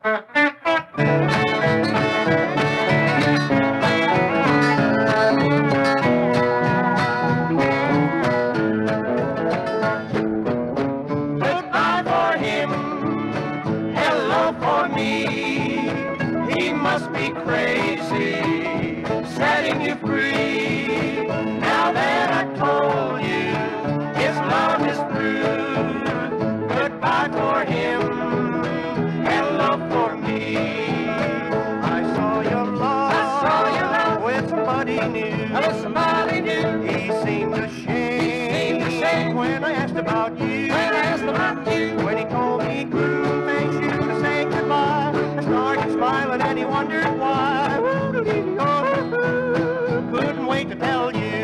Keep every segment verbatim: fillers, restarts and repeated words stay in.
Goodbye for him, hello for me. He must be crazy, setting you free. Now that I told you his love is through. Goodbye for him, hello for me. I saw your love, I saw your love with somebody new. With somebody new. He seemed ashamed, he seemed ashamed when I asked about you. When I asked about you. When he told me groom thanks you to say goodbye, I started smiling and he wondered why. Couldn't wait to tell you.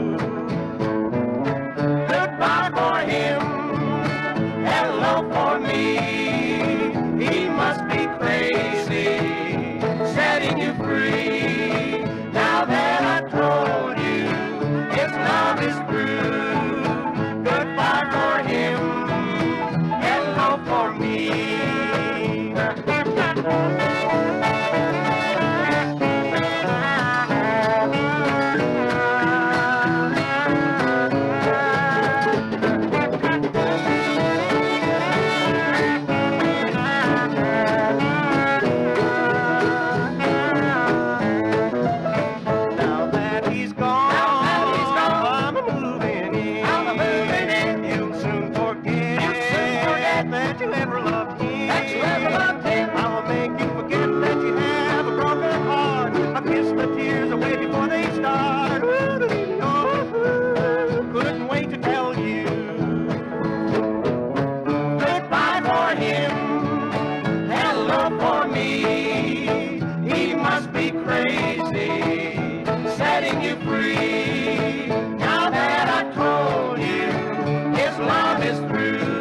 Goodbye for him, hello for me. He must be crazy, setting you free. Now that I told you his love is through. Goodbye for him, hello for me. Setting you free. Now that I told you his love is through.